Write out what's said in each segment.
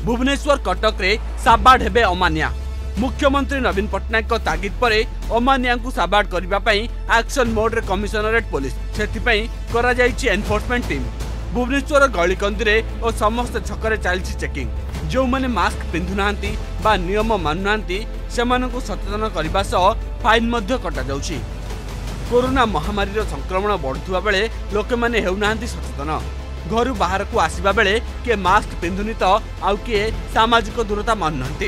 भुवनेश्वर कटक रे साबाड़ हेबे अमानिया। मुख्यमंत्री नवीन पट्टनायक को तागिद पर अमानिया को साबाड़ करने एक्शन मोड रे कमिशनरेट पुलिस से करा जायछि एनफोर्समेंट टीम। भुवनेश्वर गलिकंदी और समस्त छकरे चलछि चेकिंग। जो माने मास्क पिंधु नांती बा नियम मानु नांती सेमानकु सचेतन करबा सह फाइन मध्य कटा जाउछि। कोरोना महामारी रो संक्रमण बढ़ुवा बेले लोके माने हेउ नांती सचेतन। घर बाहर को आसवा बेले किए मास्क पिंधुनी तो आउ किए सामाजिक दूरता मान नांती।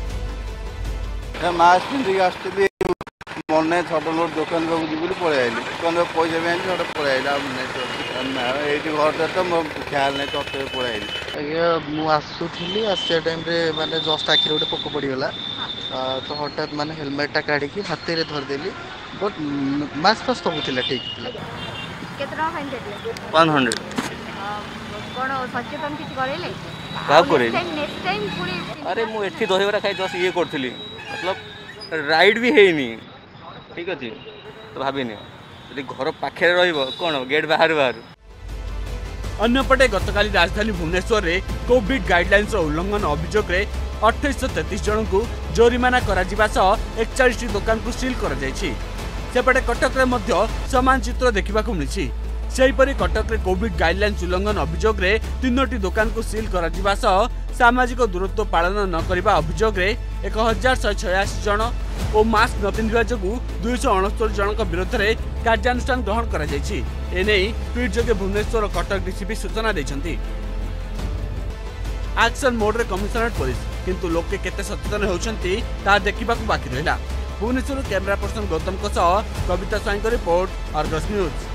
मास्क पिंधिक आसली मन छोट मोट दुकान को जी पलि आइली दुकान पैसा भी आनी छोट पलि आइली ये घर तो मो ख्याल नहीं तो पलि आइली। आज्ञा मुसुली आसा टाइम माने जस्ट आखिर गोटे पोक पड़गला तो हठात माने हेलमेटा काढ़ी हाथ में धरदेली बट मास्क फास्क सब ठीक केतना फाइन देले 100 कोन सचेतन किछ करेले का करे नेक्स्ट टाइम पूरी। अरे मु एठी दहीबरा खाई जस्ट ये करथली मतलब राइड भी हेनी ठीक अछि तो भाबिनी यदि घर पाखे रहिबो कोन गेट बाहर बाहर। अन्यपटे गतकाली राजधानी भुवनेश्वर रे कोविड गाइडलाइंस उल्लंघन अभियोग रे 2833 जन को जोरिमाना करा जिबा सह 41 दुकान को सील करा जायछि। सेपटे कटक रे मध्य समान चित्र देखिबाकू मिलिछि। सेहीपरि कटक रे कोविड गाइडलाइंस उल्लंघन अभियोग रे 3टी दुकान को सील करा जिबा सह सामाजिक दूरत्व पालन न करिबा अभियोग रे 1186 जन और मास्क न पिंधिबा जोगु 269 जनक विरुद्ध रे कार्यानुष्ठान ग्रहण करा जायछि। एने ट्वीट जोगे भुवनेश्वर कटक डीसीपी सूचना दैछन्ति। एक्शन मोड रे कमिशनरेट पुलिस किंतु लोके केते सचेतन होउछन्ति ता देखिबाकू बाकी रहिला। भुवनेश्वर कैमरा पर्सन गौतम को सह कविता स्वाईं रिपोर्ट अर्गस न्यूज।